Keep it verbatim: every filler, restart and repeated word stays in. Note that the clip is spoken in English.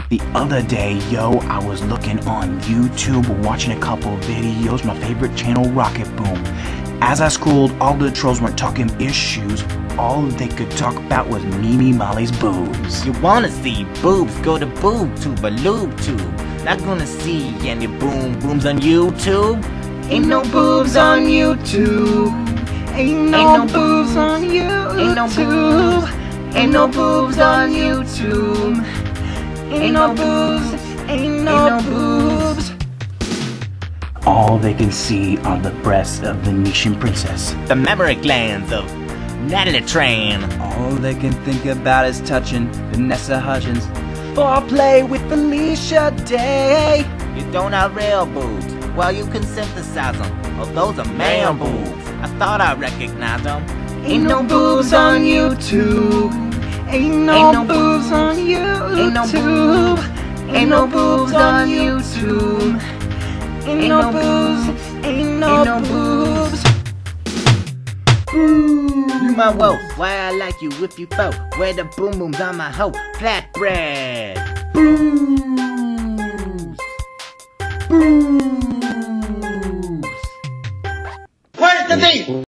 The other day, yo, I was looking on YouTube, watching a couple videos, my favorite channel, Rocket Boom. As I scrolled, all the trolls weren't talking issues. All they could talk about was Mimi Molly's boobs. You wanna see boobs? Go to boob tube or lube tube. Not gonna see any boom booms on YouTube. Ain't no boobs on YouTube. Ain't no, Ain't no boobs on YouTube. Ain't no boobs. Ain't no boobs on YouTube. Ain't no boobs. Ain't no boobs. All they can see are the breasts of the Venetian princess. The mammary glands of Natalie tran. All they can think about is touching Vanessa Hudjens. Foreplay with Felecia Day. You don't have real boobs. Well, you can synthesize them. Oh, those are man boobs. I thought I recognized them. Ain't no boobs on YouTube. Ain't no, Ain't no boobs on YouTube. Ain't no boobs. Ain't no boobs on YouTube. Ain't no boobs. Ain't no boobs. You my woe, why I like you if you faux. Where the boom booms on my hoe, flat bread. Boobs. Boobs.